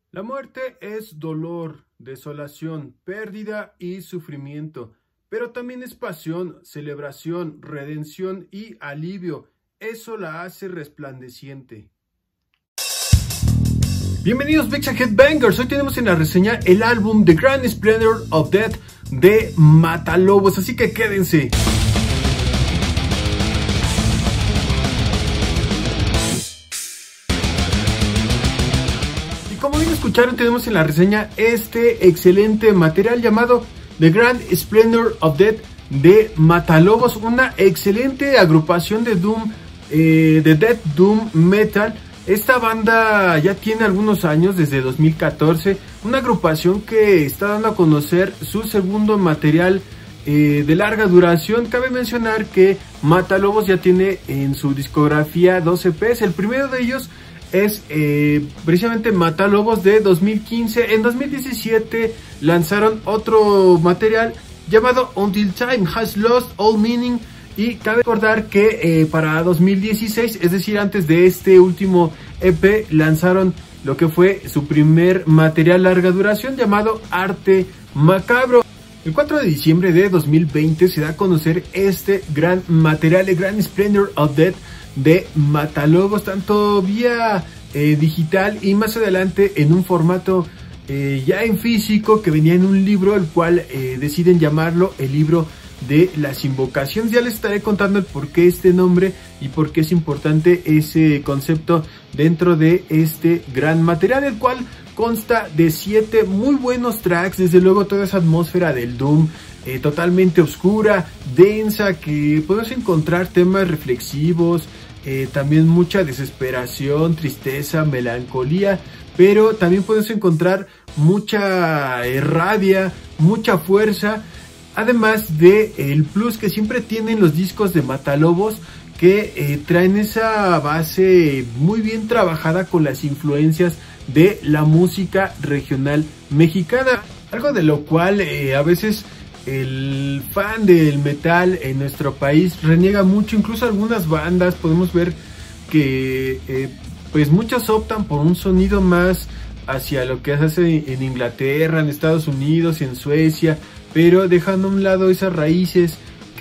La muerte es dolor, desolación, pérdida y sufrimiento, pero también es pasión, celebración, redención y alivio. Eso la hace resplandeciente. Bienvenidos Bexa Headbangers, hoy tenemos en la reseña el álbum The Grand Splendor of Death de Matalobos, así que quédense. Como bien escucharon, tenemos en la reseña este excelente material llamado The Grand Splendor of Death de Matalobos, una excelente agrupación de Doom, de Death Doom Metal. Esta banda ya tiene algunos años, desde 2014, una agrupación que está dando a conocer su segundo material de larga duración. Cabe mencionar que Matalobos ya tiene en su discografía 2 EPs, el primero de ellos es precisamente Matalobos de 2015. En 2017 lanzaron otro material llamado Until Time Has Lost All Meaning, y cabe recordar que para 2016, es decir, antes de este último EP, lanzaron lo que fue su primer material larga duración llamado Arte Macabro. El 4 de diciembre de 2020 se da a conocer este gran material, The Grand Splendor of Death de Matalobos, tanto vía digital y más adelante en un formato ya en físico, que venía en un libro, el cual deciden llamarlo el libro de las invocaciones. Ya les estaré contando el por qué este nombre y por qué es importante ese concepto dentro de este gran material, el cual consta de 7 muy buenos tracks. Desde luego toda esa atmósfera del Doom totalmente oscura, densa, que podemos encontrar temas reflexivos, también mucha desesperación, tristeza, melancolía, pero también podemos encontrar mucha rabia, mucha fuerza, además de el plus que siempre tienen los discos de Matalobos, que traen esa base muy bien trabajada con las influencias de la música regional mexicana, algo de lo cual a veces el fan del metal en nuestro país reniega mucho. Incluso algunas bandas podemos ver que pues muchas optan por un sonido más hacia lo que se hace en Inglaterra, en Estados Unidos, en Suecia, pero dejando a un lado esas raíces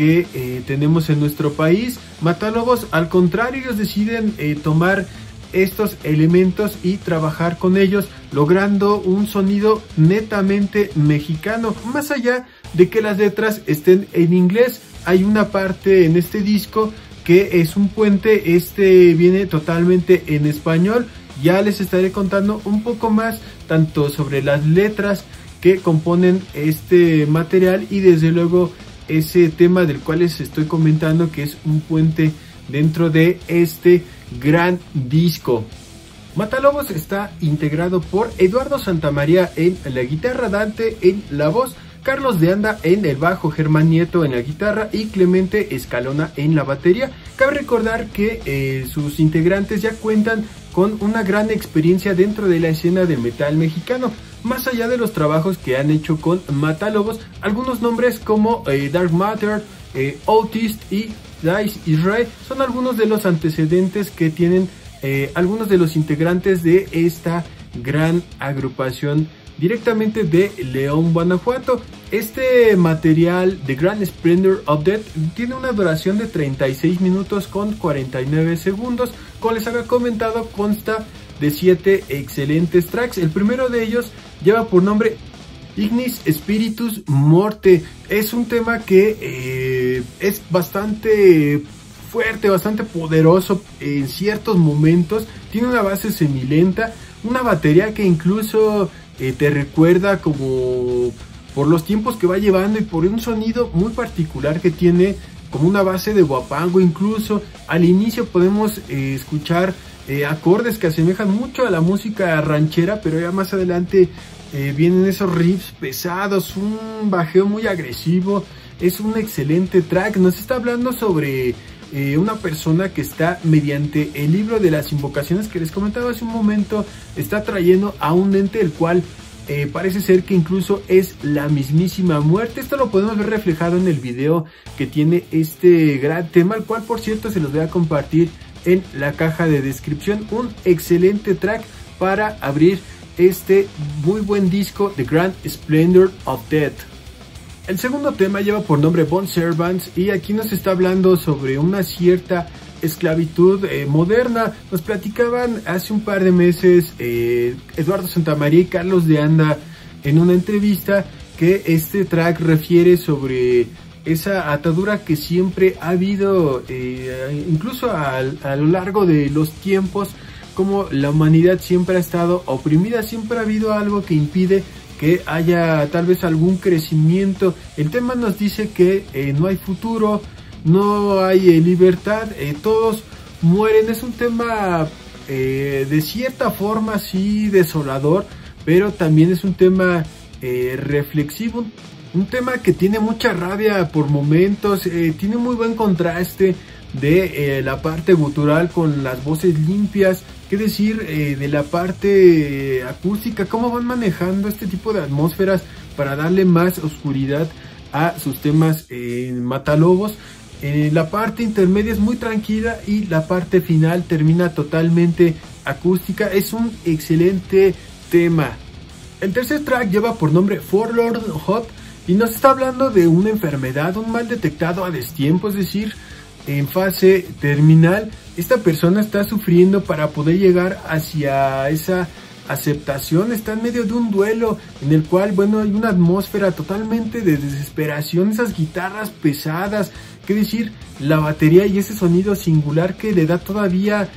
que tenemos en nuestro país. Matalobos, al contrario, ellos deciden tomar estos elementos y trabajar con ellos, logrando un sonido netamente mexicano. Más allá de que las letras estén en inglés, hay una parte en este disco que es un puente, este viene totalmente en español. Ya les estaré contando un poco más tanto sobre las letras que componen este material y desde luego ese tema del cual les estoy comentando, que es un puente dentro de este gran disco. Matalobos está integrado por Eduardo Santamaría en la guitarra, Dante en la voz, Carlos de Anda en el bajo, Germán Nieto en la guitarra y Clemente Escalona en la batería. Cabe recordar que sus integrantes ya cuentan con una gran experiencia dentro de la escena del metal mexicano. Más allá de los trabajos que han hecho con Matalobos, algunos nombres como Dark Matter, Autist y Dice Israel son algunos de los antecedentes que tienen algunos de los integrantes de esta gran agrupación directamente de León, Guanajuato. Este material, The Grand Splendor of Death, tiene una duración de 36 minutos con 49 segundos. Como les había comentado, consta de 7 excelentes tracks. El primero de ellos lleva por nombre Ignis Spiritus Morte. Es un tema que es bastante fuerte, bastante poderoso en ciertos momentos. Tiene una base semilenta, una batería que incluso te recuerda como por los tiempos que va llevando y por un sonido muy particular que tiene, como una base de guapango. Incluso al inicio podemos escuchar acordes que asemejan mucho a la música ranchera, pero ya más adelante vienen esos riffs pesados, un bajeo muy agresivo. Es un excelente track. Nos está hablando sobre una persona que está, mediante el libro de las invocaciones que les comentaba hace un momento, está trayendo a un ente el cual parece ser que incluso es la mismísima muerte. Esto lo podemos ver reflejado en el video que tiene este gran tema, el cual por cierto se los voy a compartir en la caja de descripción. Un excelente track para abrir este muy buen disco The Grand Splendor of Death. El segundo tema lleva por nombre Bond Servants y aquí nos está hablando sobre una cierta esclavitud moderna. Nos platicaban hace un par de meses Eduardo Santamaría y Carlos de Anda en una entrevista que este track refiere sobre esa atadura que siempre ha habido, incluso a lo largo de los tiempos, como la humanidad siempre ha estado oprimida, siempre ha habido algo que impide que haya tal vez algún crecimiento. El tema nos dice que no hay futuro, no hay libertad, todos mueren. Es un tema de cierta forma sí desolador, pero también es un tema reflexivo, un tema que tiene mucha rabia por momentos, tiene muy buen contraste de la parte gutural con las voces limpias. ¿Qué decir de la parte acústica? ¿Cómo van manejando este tipo de atmósferas para darle más oscuridad a sus temas Matalobos? La parte intermedia es muy tranquila y la parte final termina totalmente acústica. Es un excelente tema. El tercer track lleva por nombre Forlorn Hope y nos está hablando de una enfermedad, un mal detectado a destiempo, es decir, en fase terminal. Esta persona está sufriendo para poder llegar hacia esa aceptación, está en medio de un duelo en el cual, bueno, hay una atmósfera totalmente de desesperación, esas guitarras pesadas, qué decir, la batería y ese sonido singular que le da todavía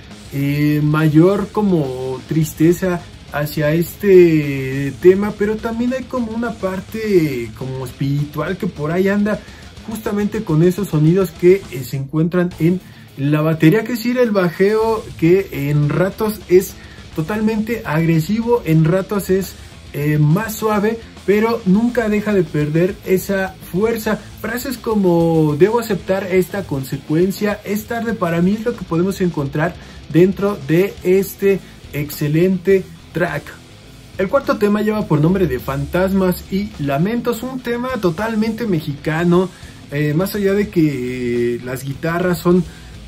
mayor como tristeza hacia este tema, pero también hay como una parte como espiritual que por ahí anda justamente con esos sonidos que se encuentran en la batería, que es decir, el bajeo que en ratos es totalmente agresivo, en ratos es más suave, pero nunca deja de perder esa fuerza. Frases como debo aceptar esta consecuencia, es tarde para mí, es lo que podemos encontrar dentro de este excelente track. El cuarto tema lleva por nombre de Fantasmas y Lamentos, un tema totalmente mexicano, más allá de que las guitarras son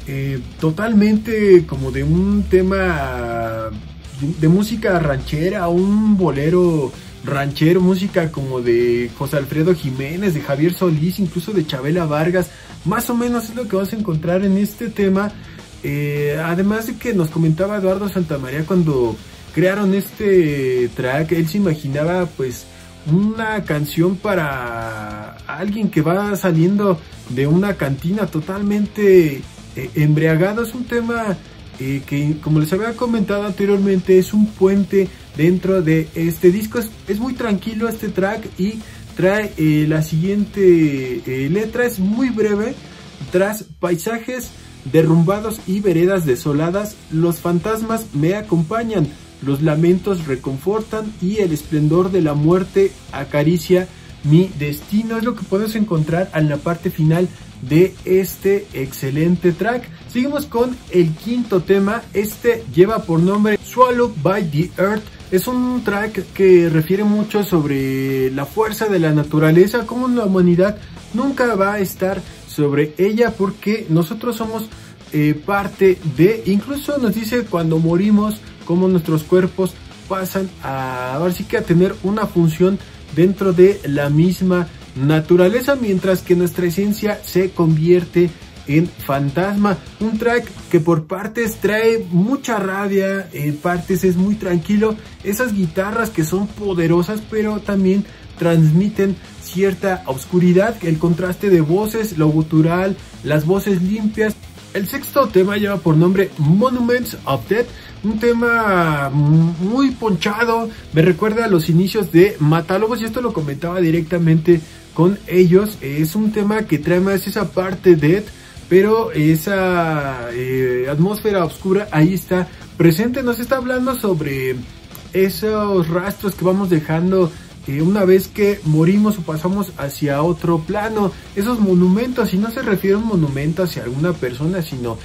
totalmente como de un tema de música ranchera, un bolero ranchero, música como de José Alfredo Jiménez, de Javier Solís, incluso de Chabela Vargas, más o menos es lo que vas a encontrar en este tema. Además de que nos comentaba Eduardo Santamaría cuando crearon este track, él se imaginaba pues una canción para alguien que va saliendo de una cantina totalmente embriagado. Es un tema que, como les había comentado anteriormente, es un puente dentro de este disco. Es muy tranquilo este track y trae la siguiente letra, es muy breve. Tras paisajes derrumbados y veredas desoladas, los fantasmas me acompañan, los lamentos reconfortan y el esplendor de la muerte acaricia mi destino. Es lo que podemos encontrar en la parte final de este excelente track. Seguimos con el quinto tema. Este lleva por nombre Swallowed by the Earth. Es un track que refiere mucho sobre la fuerza de la naturaleza, como la humanidad nunca va a estar sobre ella porque nosotros somos parte de, incluso nos dice cuando morimos cómo nuestros cuerpos pasan a, ahora sí que a tener una función dentro de la misma naturaleza, mientras que nuestra esencia se convierte en fantasma. Un track que por partes trae mucha rabia, en partes es muy tranquilo, esas guitarras que son poderosas pero también transmiten cierta oscuridad, el contraste de voces, lo gutural, las voces limpias. El sexto tema lleva por nombre Monuments of Death, un tema muy ponchado, me recuerda a los inicios de Matalobos y esto lo comentaba directamente con ellos. Es un tema que trae más esa parte death, pero esa atmósfera oscura ahí está presente. Nos está hablando sobre esos rastros que vamos dejando una vez que morimos o pasamos hacia otro plano, esos monumentos, y no se refiere a un monumento hacia alguna persona, sino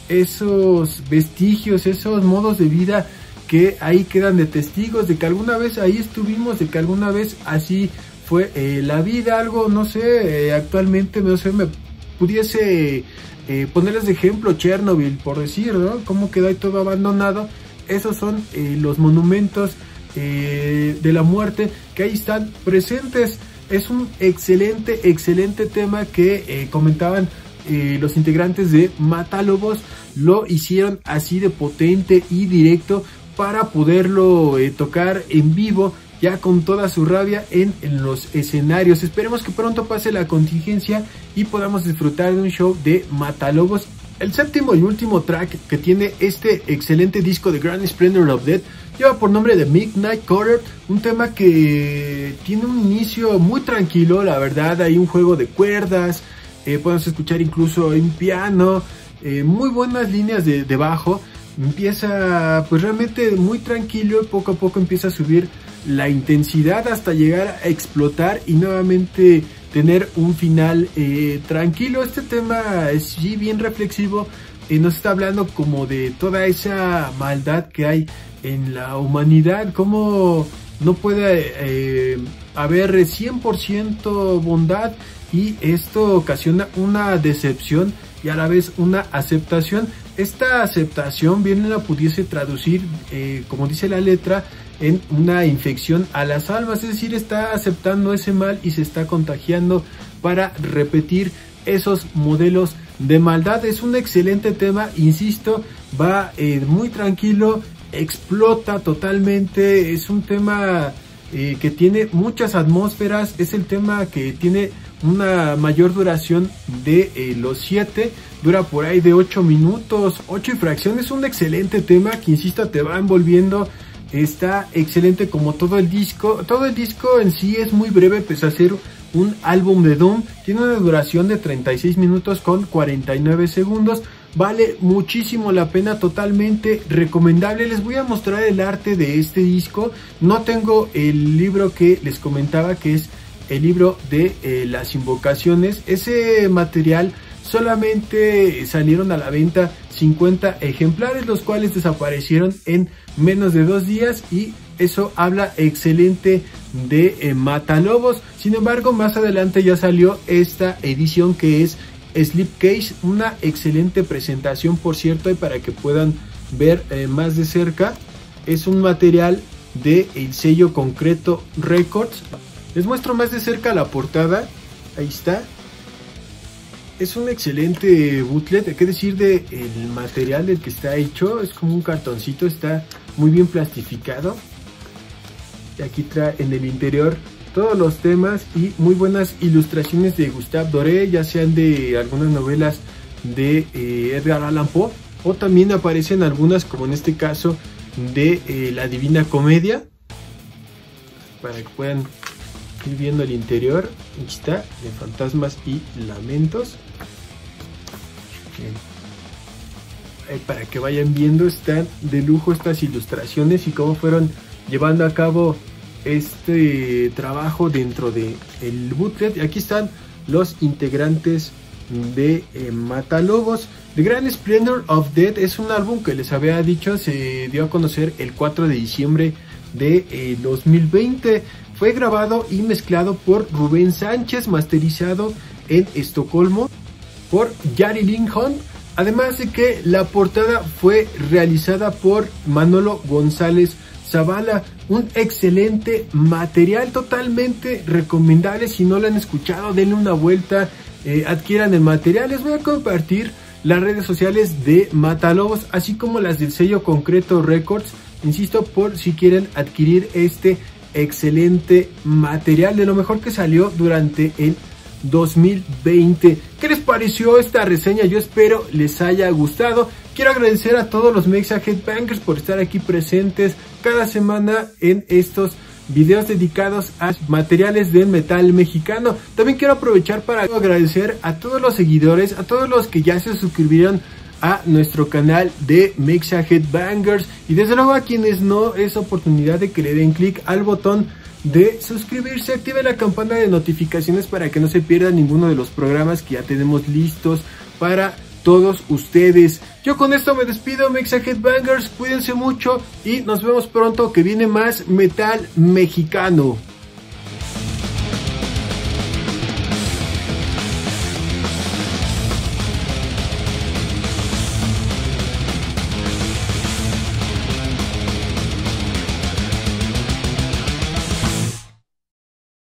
esos vestigios, esos modos de vida que ahí quedan de testigos de que alguna vez ahí estuvimos, de que alguna vez así fue la vida, algo, no sé, actualmente, no sé, me pudiese ponerles de ejemplo Chernobyl, por decir, ¿no? Cómo quedó ahí todo abandonado. Esos son los monumentos de la muerte, que ahí están presentes. Es un excelente tema que comentaban los integrantes de Matalobos. Lo hicieron así de potente y directo para poderlo tocar en vivo, ya con toda su rabia en los escenarios. Esperemos que pronto pase la contingencia y podamos disfrutar de un show de Matalobos. El séptimo y último track que tiene este excelente disco de Grand Splendor of Death lleva por nombre de Midnight Quarter, un tema que tiene un inicio muy tranquilo, la verdad. Hay un juego de cuerdas, podemos escuchar incluso un piano, muy buenas líneas de bajo. Empieza pues realmente muy tranquilo y poco a poco empieza a subir la intensidad hasta llegar a explotar y nuevamente tener un final tranquilo. Este tema es sí bien reflexivo, nos está hablando como de toda esa maldad que hay en la humanidad, como no puede haber 100% bondad, y esto ocasiona una decepción y a la vez una aceptación. Esta aceptación bien la pudiese traducir, como dice la letra, en una infección a las almas, es decir, está aceptando ese mal y se está contagiando para repetir esos modelos de maldad. Es un excelente tema, insisto, va muy tranquilo, explota totalmente, es un tema que tiene muchas atmósferas, es el tema que tiene una mayor duración de los 7, dura por ahí de 8 minutos, 8 y fracción. Es un excelente tema que, insisto, te va envolviendo. Está excelente como todo el disco en sí es muy breve, pese a ser un álbum de Doom. Tiene una duración de 36 minutos con 49 segundos. Vale muchísimo la pena, totalmente recomendable. Les voy a mostrar el arte de este disco. No tengo el libro que les comentaba, que es el libro de las invocaciones. Ese material solamente salieron a la venta 50 ejemplares, los cuales desaparecieron en menos de 2 días, y eso habla excelente de Matalobos. Sin embargo, más adelante ya salió esta edición que es Slipcase, una excelente presentación, por cierto, y para que puedan ver más de cerca. Es un material de el sello Concreto Records. Les muestro más de cerca la portada, ahí está. Es un excelente booklet, hay que decir de el material del que está hecho, es como un cartoncito, está muy bien plastificado. Y aquí trae en el interior todos los temas y muy buenas ilustraciones de Gustave Doré, ya sean de algunas novelas de Edgar Allan Poe, o también aparecen algunas, como en este caso, de La Divina Comedia, para que puedan ir viendo el interior. Aquí está, de Fantasmas y Lamentos. Para que vayan viendo, están de lujo estas ilustraciones y cómo fueron llevando a cabo este trabajo dentro de el booklet. Aquí están los integrantes de Matalobos. The Grand Splendor of Death es un álbum que les había dicho, se dio a conocer el 4 de diciembre de 2020. Fue grabado y mezclado por Rubén Sánchez, masterizado en Estocolmo por Jari Lindholm. Además de que la portada fue realizada por Manolo González Zavala. Un excelente material, totalmente recomendable. Si no lo han escuchado, denle una vuelta, adquieran el material. Les voy a compartir las redes sociales de Matalobos, así como las del sello Concreto Records, insisto, por si quieren adquirir este excelente material, de lo mejor que salió durante el 2020. ¿Qué les pareció esta reseña? Yo espero les haya gustado. Quiero agradecer a todos los Mexa Headbangers por estar aquí presentes cada semana en estos videos dedicados a materiales de metal mexicano. También quiero aprovechar para agradecer a todos los seguidores, a todos los que ya se suscribieron a nuestro canal de Mexa Headbangers, y desde luego a quienes no, es oportunidad de que le den clic al botón de suscribirse, active la campana de notificaciones para que no se pierda ninguno de los programas que ya tenemos listos para todos ustedes. Yo con esto me despido, Mexa Headbangers, cuídense mucho y nos vemos pronto, que viene más metal mexicano.